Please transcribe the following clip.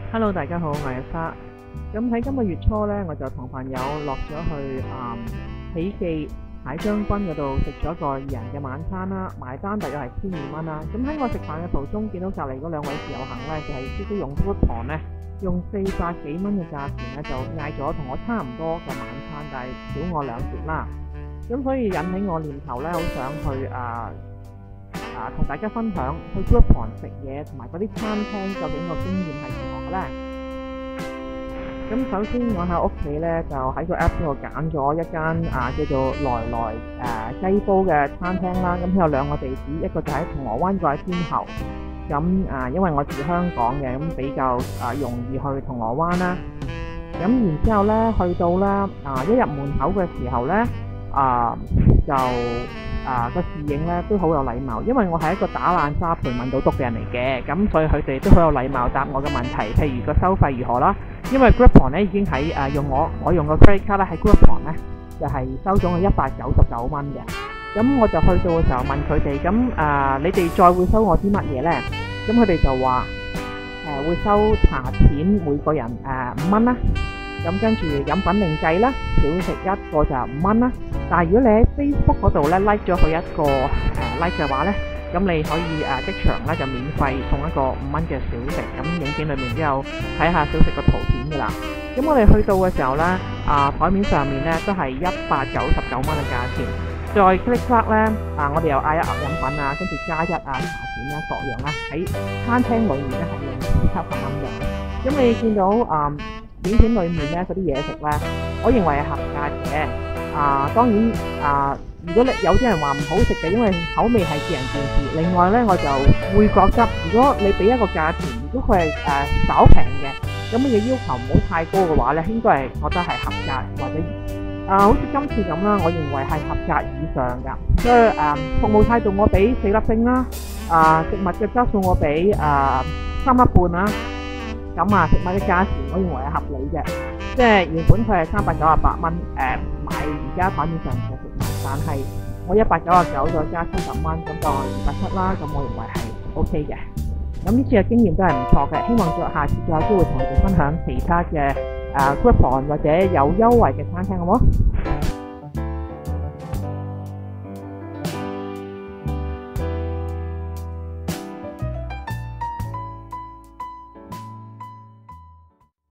Hello，大家好，我係阿沙。咁喺今個月初呢，我就同朋友落咗去喜記喺將軍嗰度食咗個人嘅晚餐啦，埋單大概係1200蚊啦。咁喺我食飯嘅途中，見到隔離嗰兩位自由行呢，就係直接用 Groupon 呢，用400幾蚊嘅價錢呢，就嗌咗同我差唔多嘅晚餐，但係少我2折啦。咁所以引起我念頭呢，好想去同大家分享去 Groupon 食嘢同埋嗰啲餐廳究竟個經驗係如何嘅咧？咁首先我喺屋企咧就喺個 App 度揀咗一間叫做來來雞煲嘅餐廳啦。咁佢有2個地址，一個就喺銅鑼灣，一個喺天后。咁因為我住香港嘅，咁比較容易去銅鑼灣啦。咁然之後咧去到咧一入門口嘅時候咧就個侍應咧都好有禮貌，因為我係一個打爛沙盤問到篤嘅人嚟嘅，咁所以佢哋都好有禮貌答我嘅問題，譬如個收費如何啦。因為 Groupon 咧已經喺用我用個 credit card 咧喺 Groupon 咧就係收咗我199蚊嘅。咁我就去到嘅時候問佢哋，咁你哋再會收我啲乜嘢咧？咁佢哋就話會收茶錢每個人5蚊啦。咁跟住飲品另計啦，小食一個就5蚊啦。但係如果你喺 Facebook 嗰度咧 like 咗佢一個like 嘅話咧，咁你可以即場咧就免費送一個5蚊嘅小食。咁影片裏面都有睇下小食個圖片㗎啦。咁我哋去到嘅時候咧，台面上面咧都係199蚊嘅價錢。再 click click 咧，我哋又嗌一盒飲品啊，跟住加一茶錢啦，各樣啦，喺餐廳裏面咧係用70蚊嘅。咁你見到影片裏面咧嗰啲嘢食咧，我認為係合格嘅。當然如果你有啲人話唔好食嘅，因為口味係見仁見智。另外咧，我就會覺得，如果你俾一個價錢，如果佢係稍平嘅，咁你嘅要求唔好太高嘅話咧，應該係覺得係合格或者好似今次咁啦，我認為係合格以上㗎。所以服務態度我俾4粒星啦。食物嘅質素我俾3粒半啦。咁食物嘅價錢我認為係合理嘅，即係原本佢係398蚊買而家台面上嘅食物，但係我199再加70蚊，咁就270啦。咁我認為係 OK 嘅。咁呢次嘅經驗都係唔錯嘅，希望下次再有機會同你哋分享其他嘅Groupon或者有優惠嘅餐廳，好冇？